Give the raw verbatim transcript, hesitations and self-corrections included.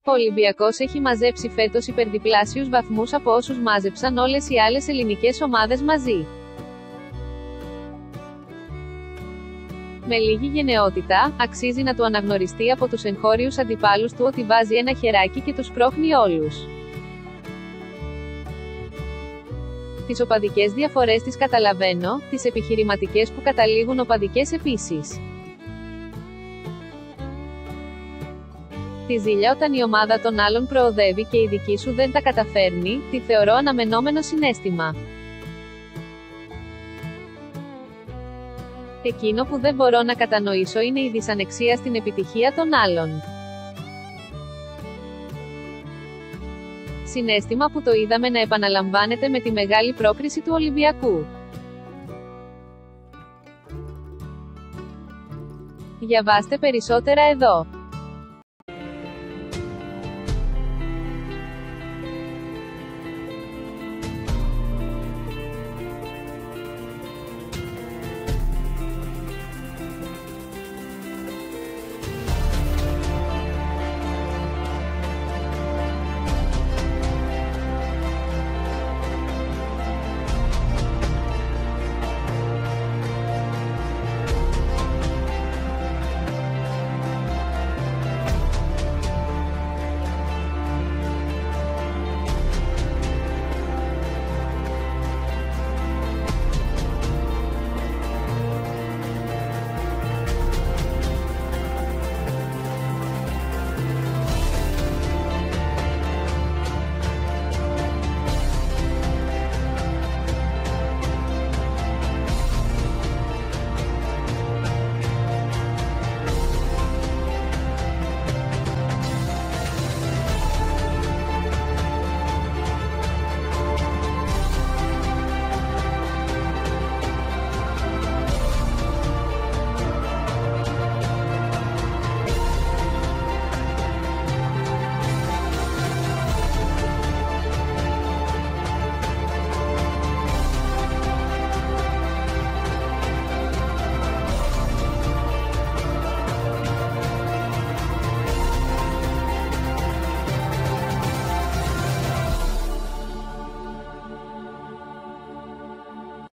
Ο Ολυμπιακός έχει μαζέψει φέτος υπερδιπλάσιους βαθμούς από όσους μάζεψαν όλες οι άλλες ελληνικές ομάδες μαζί. Με λίγη γενναιότητα, αξίζει να του αναγνωριστεί από τους εγχώριους αντιπάλους του ότι βάζει ένα χεράκι και τους πρόχνει όλους. Τις οπαδικές διαφορές τις καταλαβαίνω, τις επιχειρηματικές που καταλήγουν οπαδικές επίσης. Τη ζήλια όταν η ομάδα των άλλων προοδεύει και η δική σου δεν τα καταφέρνει, τη θεωρώ αναμενόμενο συναίσθημα. Εκείνο που δεν μπορώ να κατανοήσω είναι η δυσανεξία στην επιτυχία των άλλων. Συναίσθημα που το είδαμε να επαναλαμβάνεται με τη μεγάλη πρόκριση του Ολυμπιακού. Διαβάστε περισσότερα εδώ.